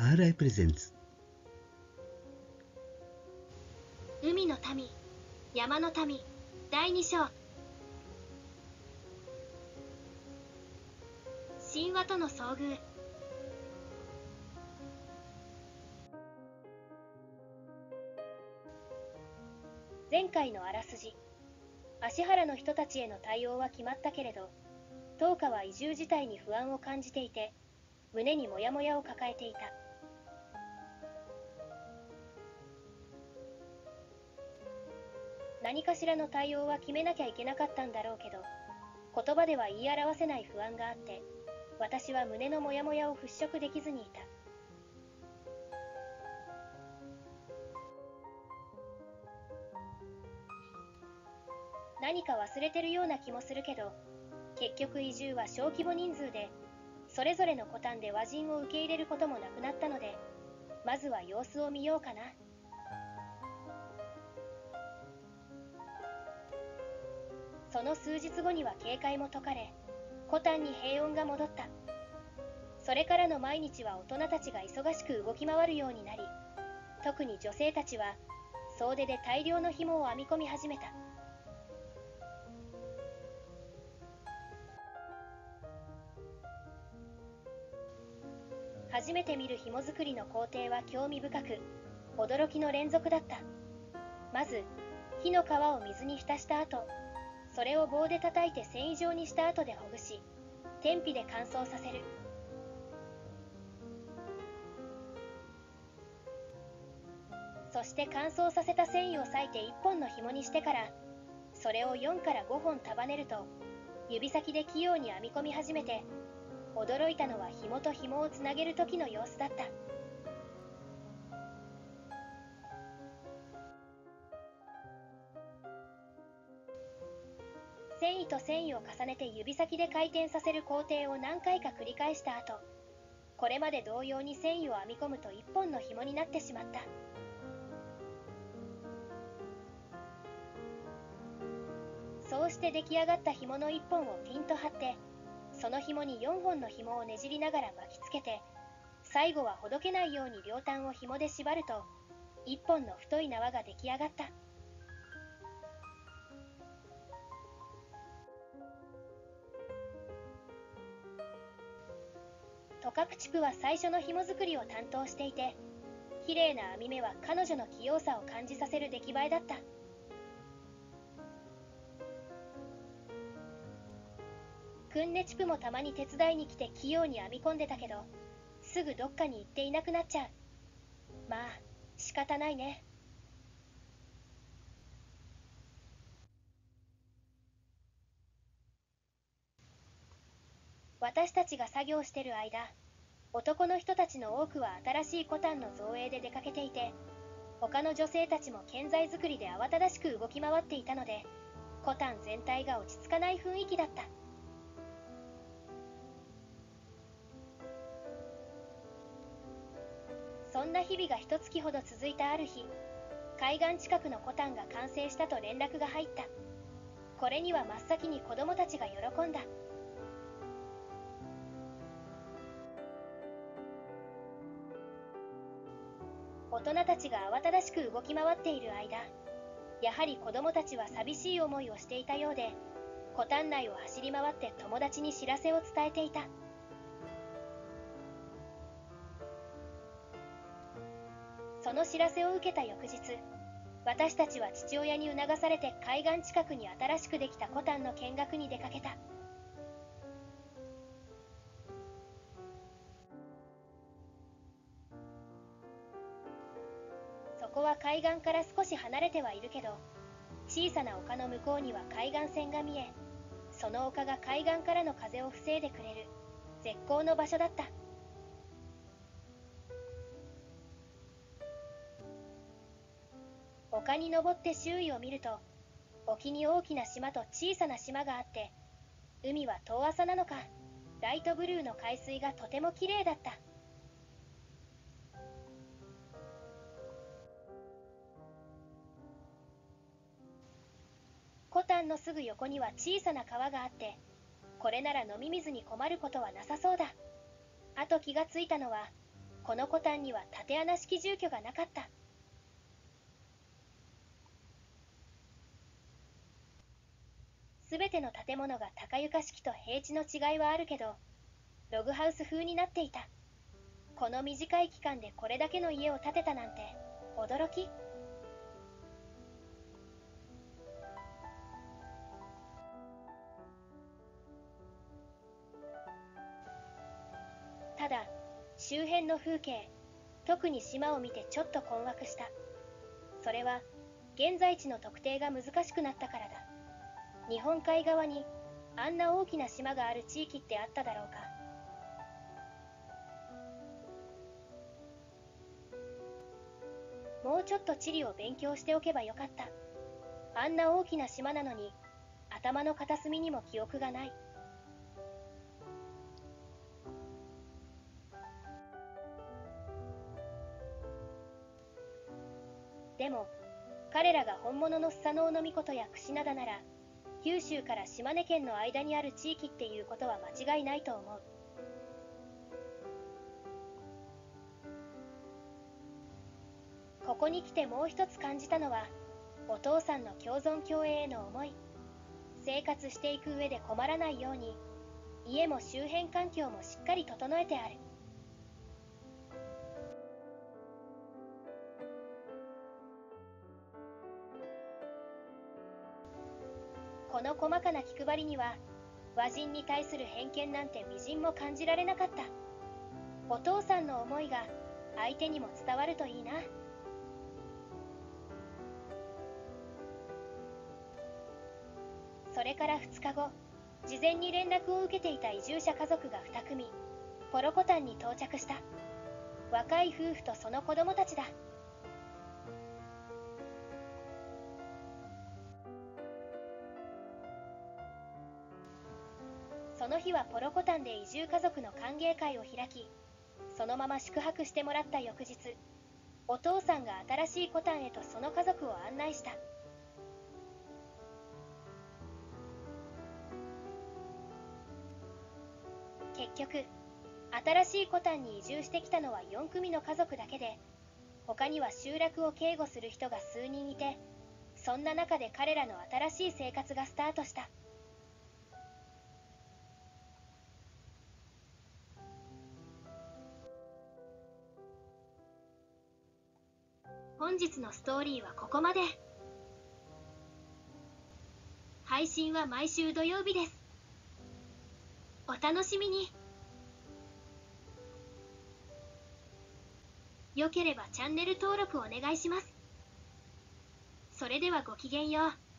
RI プレゼンツ。 海の民、山の民、第2章。神話との遭遇。前回のあらすじ。芦原の人たちへの対応は決まったけれど、当家は移住自体に不安を感じていて、胸にモヤモヤを抱えていた。何かしらの対応は決めなきゃいけなかったんだろうけど、言葉では言い表せない不安があって、私は胸のモヤモヤを払拭できずにいた。何か忘れてるような気もするけど、結局移住は小規模人数で、それぞれのコタンで和人を受け入れることもなくなったので、まずは様子を見ようかな。その数日後には警戒も解かれ、コタンに平穏が戻った。それからの毎日は大人たちが忙しく動き回るようになり、特に女性たちは総出で大量の紐を編み込み始めた。初めて見る紐作りの工程は興味深く、驚きの連続だった。まず、木の皮を水に浸した後、それを棒で叩いて繊維状にした後でほぐし、天日で乾燥させる。そして乾燥させた繊維を裂いて1本の紐にしてから、それを4から5本束ねると、指先で器用に編み込み始めて、驚いたのは紐と紐をつなげる時の様子だった。繊維と繊維を重ねて指先で回転させる工程を何回か繰り返した後、これまで同様に繊維を編み込むと1本の紐になってしまった。そうして出来上がった紐の1本をピンと張って、その紐に4本の紐をねじりながら巻きつけて、最後はほどけないように両端を紐で縛ると、1本の太い縄が出来上がった。トカプチクは最初の紐作りを担当していて、綺麗な編み目は彼女の器用さを感じさせる出来栄えだった。クンネチプもたまに手伝いに来て器用に編み込んでたけど、すぐどっかに行っていなくなっちゃう。まあ、仕方ないね。私たちが作業してる間、男の人たちの多くは新しいコタンの造営で出かけていて、他の女性たちも建材作りで慌ただしく動き回っていたので、コタン全体が落ち着かない雰囲気だった。そんな日々が一月ほど続いたある日、海岸近くのコタンが完成したと連絡が入った。これには真っ先に子供たちが喜んだ。大人たちが慌ただしく動き回っている間、やはり子供たちは寂しい思いをしていたようで、コタン内を走り回って友達に知らせを伝えていた。その知らせを受けた翌日、私たちは父親に促されて海岸近くに新しくできたコタンの見学に出かけた。そこは海岸から少し離れてはいるけど、小さな丘の向こうには海岸線が見え、その丘が海岸からの風を防いでくれる絶好の場所だった。丘に登って周囲を見ると、沖に大きな島と小さな島があって、海は遠浅なのか、ライトブルーの海水がとても綺麗だった。コタンのすぐ横には小さな川があって、これなら飲み水に困ることはなさそうだ。あと気がついたのは、 このコタンには縦穴式住居がなかった。すべての建物が高床式と平地の違いはあるけど、ログハウス風になっていた。この短い期間でこれだけの家を建てたなんて驚き。ただ、周辺の風景、特に島を見てちょっと困惑した。それは、現在地の特定が難しくなったからだ。日本海側にあんな大きな島がある地域ってあっただろうか。もうちょっと地理を勉強しておけばよかった。あんな大きな島なのに、頭の片隅にも記憶がない。でも、彼らが本物のスサノオノミコトやクシナダなら、九州から島根県の間にある地域っていうことは間違いないと思う。ここに来てもう一つ感じたのは、お父さんの共存共栄への思い。生活していく上で困らないように、家も周辺環境もしっかり整えてある。この細かな気配りには、和人に対する偏見なんて微塵も感じられなかった。お父さんの思いが相手にも伝わるといいな。それから2日後、事前に連絡を受けていた移住者家族が2組、ポロコタンに到着した。若い夫婦とその子供たちだ。その日はポロコタンで移住家族の歓迎会を開き、そのまま宿泊してもらった翌日、お父さんが新しいコタンへとその家族を案内した。結局、新しいコタンに移住してきたのは4組の家族だけで、他には集落を警護する人が数人いて、そんな中で彼らの新しい生活がスタートした。本日のストーリーはここまで。配信は毎週土曜日です。お楽しみに。よければチャンネル登録お願いします。それではごきげんよう。